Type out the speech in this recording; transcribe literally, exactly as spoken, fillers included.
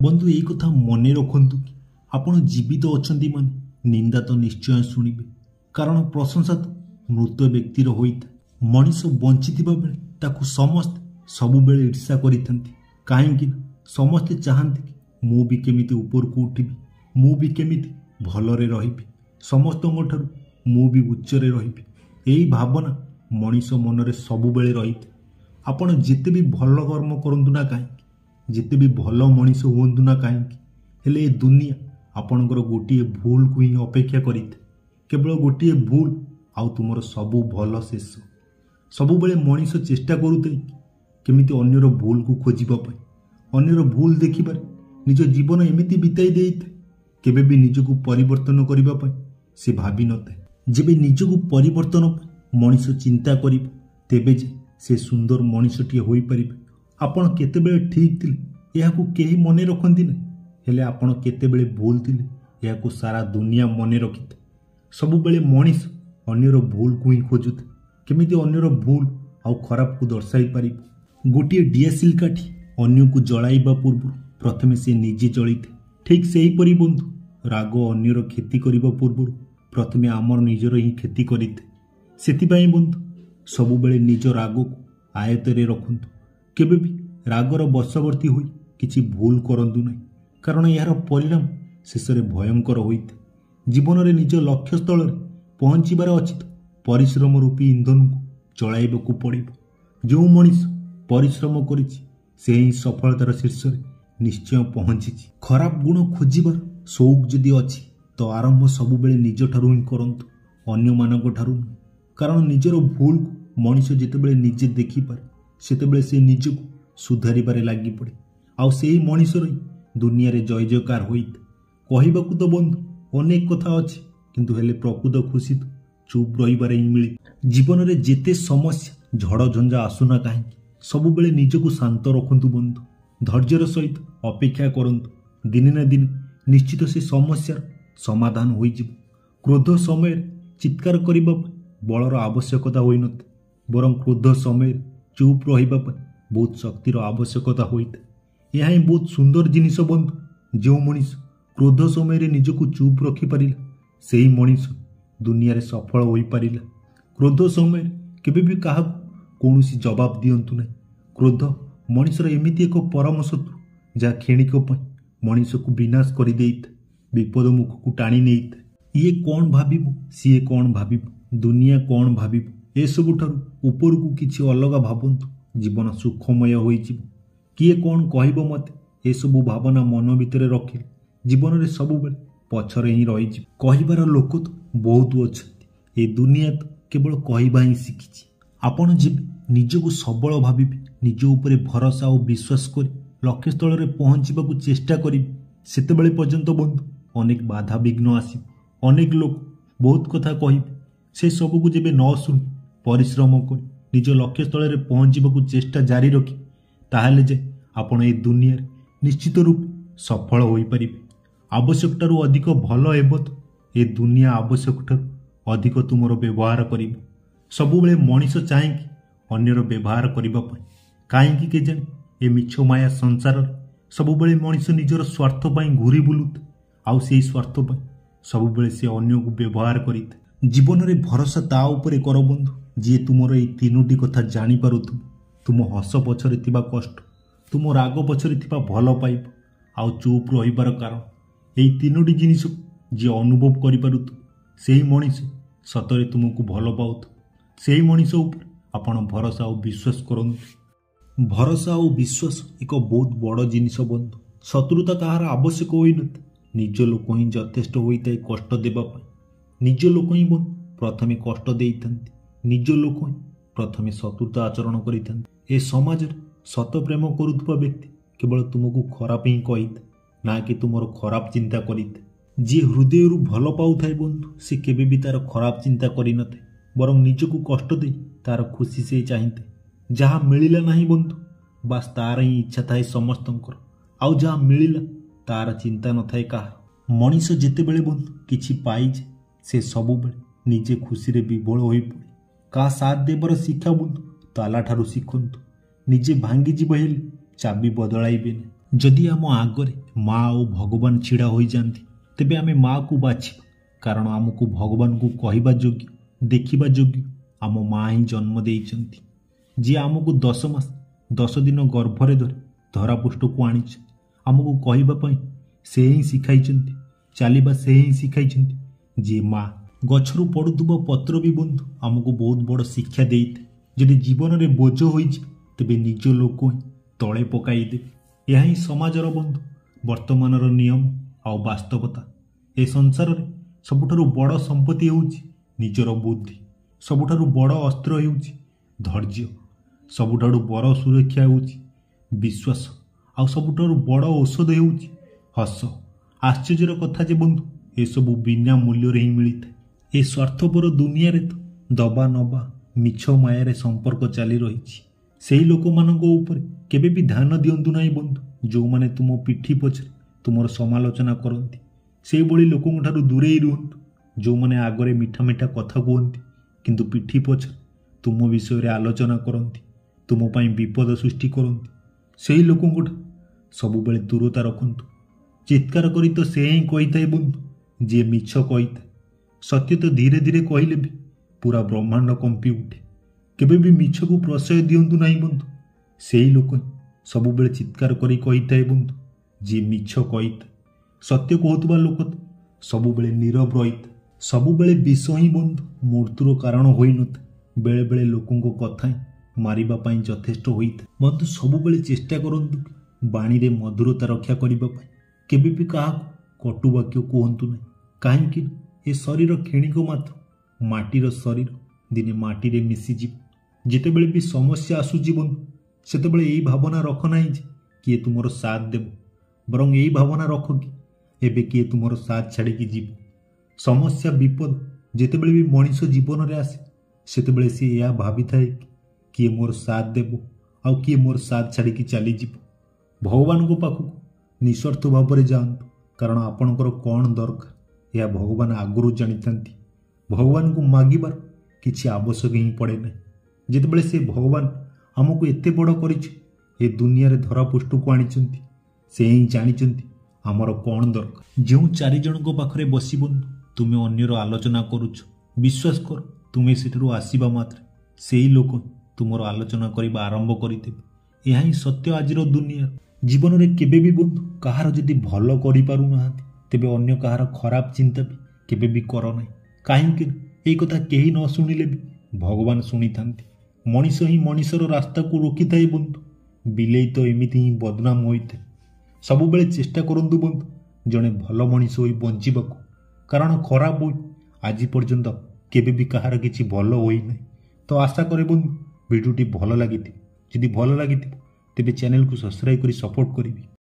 बंधु यही कथा मन रखु कि आपण जीवित अच्छा माने निंदा तो निश्चय शुणिबे, कारण प्रशंसा तो मृत व्यक्तिर होता। मनीष बंची बेले ताकू समस्त सबुबेले ईर्षा करिथंती, काहेकि समस्ते चाहते कि मु भी केमिति ऊपर को उठिबी, मु भी केमिति भलरे रहिबी, समस्तଙ୍କ ठारू मु भी उच्चरे रहिबी। एही भावना मनीष मनरे सबुबेले रहिते। आपण जेते भी भल कर्म करंतु ना काहेकि, जेते भी भल मनीष हुअंतु ना काहेकि, हेले ए दुनिया आपणकर गोटे भूल को ही अपेक्षा करिते। केवल गोटे भूल आउ तुमर सबु भल शेष। सबुबेले मनीष चेष्टा करुते केमिति अन्यर भूल को खोजिबा पई, अन्यर भूल देखिबार निज जीवन एमिति बिताई देइते। केबे भी निजको परिवर्तन करिबा पई से भाबी नते। जेबे निजको परिवर्तन पई मनीष चिंता करिबे, तेबे जे से सुंदर मनीषटिए होई परिबे। आपण केतेबेले ठीक थिले याकू केही मने रखंती नै, हेले आपण केतेबेले भूल थिले याकू सारा दुनिया मने रखिते। सबुबेले मनीष अन्यर भूल को ही खोजुते, केमिति अन्यर भूल आउ खराब को दर्शाई पारिबो। गोटे डीएसएल काठी अन्य को जलाइबा पूर्व प्रथमे से निजे जलिते। ठीक से ही परि बंधु राग अन्यर क्षति करिबा पूर्व प्रथमे आमर निजर ही क्षति करिते। सेतिबाई बंधु सबुबेले निज राग को आयतरे रखंतु। केबे भी रागर बशवर्ती होई किछि भूल करंतु नै, कारण यार परिणाम शेषरे भयंकर होइते। जीवन रे निज लक्ष्य स्थल रे पहुंचीबार अछि तो परिश्रम रूपी इंधन को चलाइबाकू पड़िबो। जो मनीष परिश्रम करिछि से ही सफलतार शीर्ष रे निश्चय पहुंचिछि। खराब गुण खोजिबार शौक जदि अछि तो आरंभ सबुबेले निज ठारू ही करंतु, अन्य मानक ठारू न। कारण निजर भूल को मनीष जेतेबेले निजे देखि पारे सेतेबेले से निजको सुधारिबारे लागि पड़े। आउ सेही मनीषर ही दुनिया रे जय जयकार होइते। कहिबाकू तो बंधु अनेक कथा अछि, किंतु हेले प्रकृत खुशी तो चुप रहिबारे ही मिले। जीवन रे जेते समस्या झड़ झंझा आसुना काहेकि सबुबेले निजको शांत रखंतु बंधु। धैर्यर सहित अपेक्षा करंतु। दिने ना दिन निश्चित से समस्या समाधान होई जिवो। क्रोध समय चित्कार करिबा बलर आवश्यकता होई नते, बरं क्रोध समय चुप रहिबा बहुत शक्तिर आवश्यकता होइते। यह ही बहुत सुंदर जिनिस बंधु। जो मनीष क्रोध समय निजको चुप रखि पारिला सेही मनीष दुनिया रे सफल होई पारिला। क्रोध समय केबे भी काहा कोनोसी जवाब दियंतु नै। क्रोध मनीषर एमिति एक परम शत्रु जा क्षणिक पई मनीष को विनाश करि देइते, विपद मुख को टाणी नेइते। ये कौन भाबिबो, सीए कौन भाबिबो, दुनिया कौन भाबिबो, ए सबु ठारू ऊपर को किछि अलगा भाबंतु, जीवन सुखमय होई जिवो। किए कौन कहिबो मते ए सबु भावना मन भितरे रखिले जीवन रे सबुबेले पछरे ही रहि जिवो। कहिबार लोक तो बहुत अछंती, ए दुनिया तो केवल कहिबा ही शिखिछि। आपण जेबे निजको सबल भाबिबे, निज उपरे भरोसा और विश्वास करी लक्ष्य स्थल रे पहुंचीबाकू चेष्टा करिबे, सेतेबेले पर्यंत बंधु अनेक बाधा विघ्न आसिबो। अनेक लोक बहुत कथा कहिबे, से सबको जेबे न सुनी परिश्रम करी निज लक्ष्य स्थल रे पहुंचीबाकू चेष्टा जारी रखी, ताहले जे आपण ए दुनिया रे निश्चित रूप सफल होई परिबे। आवश्यकतारू अधिक भल हेबो तो ए दुनिया आवश्यक ठारू अधिक तुमर व्यवहार करिबो। सबुबेले मनीष चाहे कि अन्यर व्यवहार करिबा पई, काहेकि के जाने ए मिछ माया संसार रे सबुबेले मनीष निजर स्वार्थ पई घुरी बुलुत, आउ सेही स्वार्थ पई सबुबेले से अन्य को व्यवहार करिते। जीवन रे भरोसा ता उपरे कर बंधु जी तुमर ए तीनोटी कथा जानि पारुथु। तुम हस पछरे थिबा कष्ट, तुम राग पछरे थिबा भल पाइब, आउ चुप रहिबार कारण एई तीनोटी जिनिस जे अनुभव करि पारुथु सेही मनीष सतरे तुमको भल पाउथु। सेही मनीष ऊपर आपण भरोसा और विश्वास करंतु। भरोसा और विश्वास एक बहुत बड़ जिनिस बंधु। शत्रुता कहार आवश्यक होई नते, निज लोक ही यथेष्ट होइताय कष्ट देबा पई। निज लोक ही बंधु प्रथमे कष्ट देइथांती, निज लोक ही प्रथमे शत्रुता आचरण करिथांती। ए समाज रे सत प्रेम करुथबा व्यक्ति केवल तुमको खराब ही कहिते, ना कि तुमर खराब चिंता करिते। जे हृदय रु भल पाउथाय बंधु से केबे भी तार खराब चिंता करि नथे, बरं निजको कष्ट दे तार खुशी से चाहिते। जहाँ मिलिला नहीं बंधु बास तार ही इच्छा थाए समस्तंकर, आउ जहाँ मिलिला तार चिंता न थाए कहार। मनीष जेतेबेले बंधु किछि पाइजे से सबुबेले निजे खुशी रे विभोल होई पड़े। का साथ देबर शिक्षा बंधु ताला ठारू शिखंतु। निजे भांगी जीव हेले चाबी बदलाइबे नहीं। जदि आम आगरे माँ और भगवान छिड़ा हो जाती तेबे आमे माँ को बाछिबा कारण आमको भगवान को कहवा योग्य देखा योग्य आम माँ ही जन्म देइचंती जी आमको दस मास दस दिन गर्भरे धरी धरापृष्ठ को आनी आमको कहवाई से ही शिखाई चलवा से ही शिखाई जी माँ गछरू पड़ुवा पत्र भी बंधु आमको बहुत बड़ शिक्षा दे जदि जीवन में बोझ हो तेबे निज लोक ही तले पकईदेवे यह समाजर बंधु वर्तमान नियम आ वास्तवता ए संसार में सबुठारु बड़ संपत्ति होउछि निजर बुद्धि सबुठारु बड़ अस्त्र होउछि धैर्य सबुठारु बड़ सुरक्षा होउछि विश्वास आ सबुठारु बड़ औषध होउछि हस आश्चर्यर कथा जे बंधु ए सबु बिना मूल्य ही मिलता ए स्वार्थपर दुनिया रे तो दबा नबा मिछ मायारे संपर्क चली रही से लोक मान केबे भी ध्यान दिंतु ना बंधु जो माने तुम पिठी पछरे तुमर समालोचना करती से भली लोकों ठारू दूरे रुहतु जो माने आगरे मीठा मीठा कथा कहते किंतु पिठी पछरे तुम विषय आलोचना करती तुम पाई विपद सृष्टि करती से ही लोकों सब बेले दूरता रखंतु चित्कार करी तो से ही कही था बंधु जी मिछ कही था सत्य तो धीरे धीरे कहले भी पूरा ब्रह्मांड कंपी उठे केबे भी मिछ को प्रशय दिंतु ना बंधु से ही लोक सब बेले चित्कार करी कही था बंधु जी मिछ कही था सत्य कहतुबा लोक तो सब बेले नीरव रही था सब बेले विष ही बंधु मृत्युर कारण होई न था बेले बेले लोकों कथा ही मारिबा पई यथेष्ट होइता बंधु सब बेले चेष्टा करंतु बाणी रे मधुरता रक्षा करिबा पई केबे भी कहा कटु वाक्य कहतु ना कहीं ए शरीर क्षणिक मात्र माटीर शरीर दिने माटी रे मिसी जीव जितेबेले भी समस्या आसुची बंधु सेतेबेले एई भावना रख नाही जे किए तुमर साथ देव बरं एई भावना रख कि एबे किए तुमर साथ छाड़ी की जीव समस्या विपद जितेबेले भी मनीष जीवन रे आसे सेतेबेले से या भाबी थाए किए मोर साथ देव आउ किए मोर साथ छाड़ी की चली जीव भगवान को पाखु निस्वार्थ भाव में जातु कारण आपणकर कौन दरकार यह भगवान आगुरी जानी था भगवान को मागिबार किसी आवश्यक ही पड़े ना जितेबेले से भगवान आमको एते बड़ कर दुनिया रे धरापृष्ठ को आनी से ही जानी आमर कौन दरकार जो चार जन पाखे बसी बंधु तुम्हें अन्यर आलोचना करुच विश्वास कर तुम्हें सेठू आसवा मात्र से ही लोक तुमर आलोचना करने आरंभ करते यह ही सत्य आज दुनिया जीवन में केबे भी बंधु कहार जदि भल करूना तेबे अन्य कहार खराब चिंता भी केबे भी कर ना कहीं यही कथा कहीं न शुणिले भी भगवान शुणी था मनीष ही मनीषर रास्ता को रोकी थाए बंधु बिलेई तो एमती ही बदनाम होता है सब बेले चेष्टा करंतु बंधु जड़े भल मनीष हो बंचवा कारण खराब हो आज पर्यंत केबे भी कहार किसी भल होई ना तो आशा करे बंधु वीडियोटी भल लगी जदि भल लगी तेबे चैनल को सब्सक्राइब करी सपोर्ट करी।